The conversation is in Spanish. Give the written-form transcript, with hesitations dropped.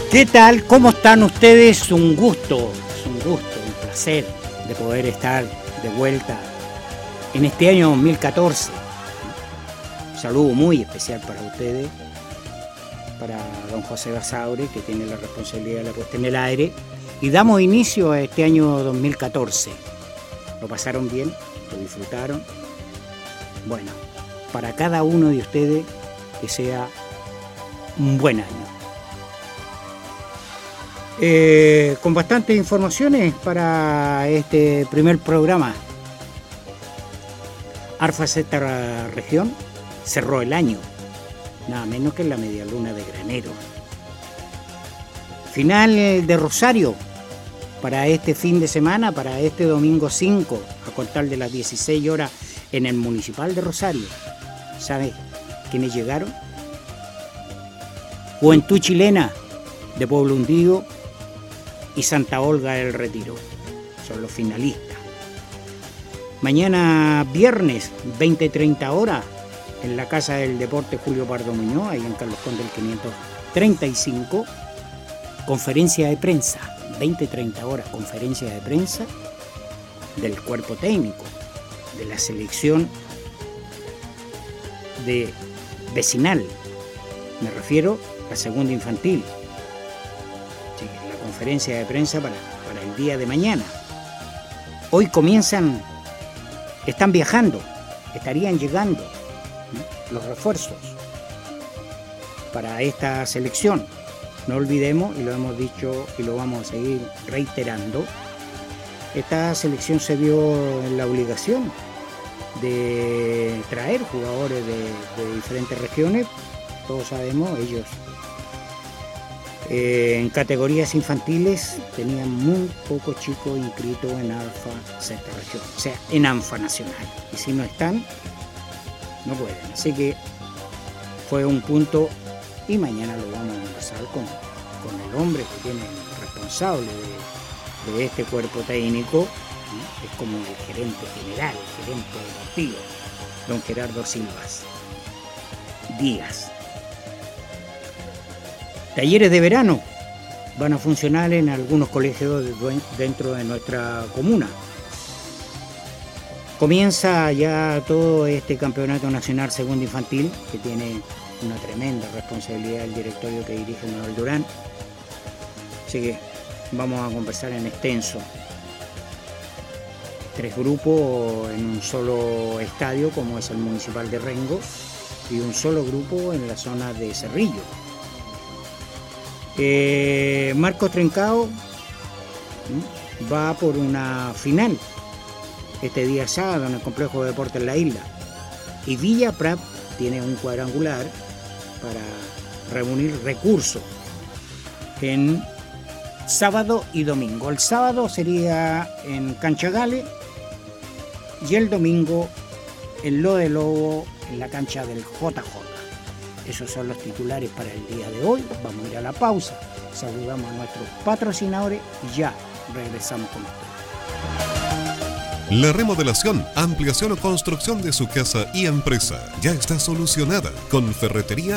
¿Qué tal? ¿Cómo están ustedes? Un gusto, un placer de poder estar de vuelta en este año 2014. Un saludo muy especial para ustedes, para don José Basaure, que tiene la responsabilidad de la puesta en el aire. Y damos inicio a este año 2014. ¿Lo pasaron bien? ¿Lo disfrutaron? Bueno, para cada uno de ustedes que sea un buen año. Con bastantes informaciones para este primer programa. Arfa Sexta Región cerró el año, nada menos que en la medialuna de Granero. Final de Rosario para este fin de semana, para este domingo 5, a contar de las 16 horas en el Municipal de Rosario. ¿Sabe quiénes llegaron? Juventud Chilena de Pueblo Hundido y Santa Olga del Retiro. Son los finalistas. Mañana viernes, 20-30 horas, en la Casa del Deporte Julio Pardo Muñoz, ahí en Carlos Conde del 535, conferencia de prensa, 20-30 horas, conferencia de prensa del cuerpo técnico, de la selección de vecinal, me refiero a segunda infantil. Sí, la conferencia de prensa para el día de mañana. Hoy comienzan, están viajando, estarían llegando los refuerzos para esta selección. No olvidemos, y lo hemos dicho y lo vamos a seguir reiterando, esta selección se vio en la obligación de traer jugadores de diferentes regiones. Todos sabemos, ellos en categorías infantiles tenían muy pocos chicos inscritos en Arfa Sexta Región, o sea, en ANFA Nacional. Y si no están, no pueden. Así que fue un punto, y mañana lo vamos a conversar con el hombre que tiene el responsable de este cuerpo técnico, ¿sí? Es como el gerente general, el gerente deportivo, don Gerardo Silvas Díaz. Talleres de verano van a funcionar en algunos colegios dentro de nuestra comuna. Comienza ya todo este campeonato nacional segunda infantil, que tiene una tremenda responsabilidad el directorio que dirige Manuel Durán. Así que vamos a conversar en extenso. 3 grupos en un solo estadio, como es el Municipal de Rengo, y un solo grupo en la zona de Cerrillo. Marcos Trencao va por una final este día sábado en el Complejo de Deportes La Isla, y Villa Prat tiene un cuadrangular para reunir recursos en sábado y domingo. El sábado sería en Cancha Gale y el domingo en Lo de Lobo, en la cancha del JJ. Esos son los titulares para el día de hoy. Vamos a ir a la pausa. Saludamos a nuestros patrocinadores y ya regresamos con ustedes. La remodelación, ampliación o construcción de su casa y empresa ya está solucionada con Ferretería